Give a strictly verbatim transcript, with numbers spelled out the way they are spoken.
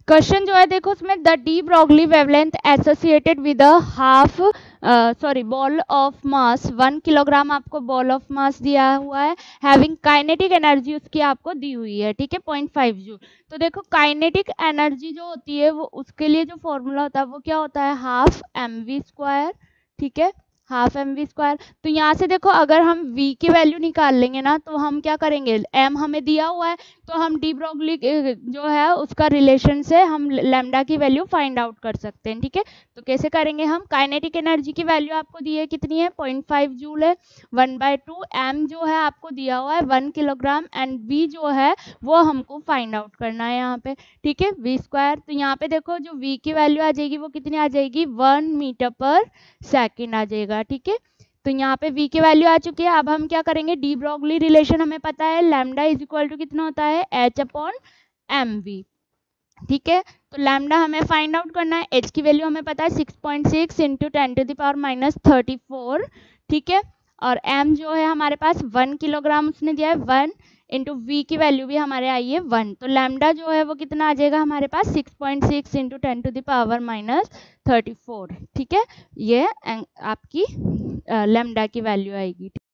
Question जो है देखो उसमें, the de Broglie wavelength associated with a half sorry ball of mass one kilogram, आपको बॉल ऑफ मास दिया हुआ है, हैविंग काइनेटिक एनर्जी उसकी आपको दी हुई है, ठीक है, पॉइंट फाइव जूल। तो देखो काइनेटिक एनर्जी जो होती है वो उसके लिए जो फॉर्मूला होता है वो क्या होता है, हाफ एम वी स्क्वायर, ठीक है, हाफ एम वी स्क्वायर। तो यहाँ से देखो अगर हम v की वैल्यू निकाल लेंगे ना तो हम क्या करेंगे, m हमें दिया हुआ है तो हम डी ब्रॉगली जो है उसका रिलेशन से हम लैम्डा की वैल्यू फाइंड आउट कर सकते हैं, ठीक है। तो कैसे करेंगे हम, काइनेटिक एनर्जी की वैल्यू आपको दी है कितनी है, पॉइंट फाइव जूल है, वन बाय टू, एम जो है आपको दिया हुआ है वन किलोग्राम, एंड v जो है वो हमको फाइंड आउट करना है यहाँ पे, ठीक है, वी स्क्वायर। तो यहाँ पे देखो जो v की वैल्यू आ जाएगी वो कितनी आ जाएगी, वन मीटर पर सेकेंड आ जाएगा, ठीक है। तो यहाँ पे v की वैल्यू आ चुकी है। अब हम क्या करेंगे, डी ब्रॉगली रिलेशन हमें पता है, लैम्डा इज इक्वल टू कितना होता है, h अपॉन एम वी, ठीक है। तो लैम्डा हमें फाइंड आउट करना है, h की वैल्यू हमें पता है six point six into ten to the power minus thirty four, ठीक है, और m जो है हमारे पास वन किलोग्राम उसने दिया है, वन इंटू वी की वैल्यू भी हमारे आई है वन, तो लैम्डा जो है वो कितना आ जाएगा हमारे पास, six point six into ten to the power minus thirty four, ठीक है, ये आपकी लैम्डा की वैल्यू आएगी।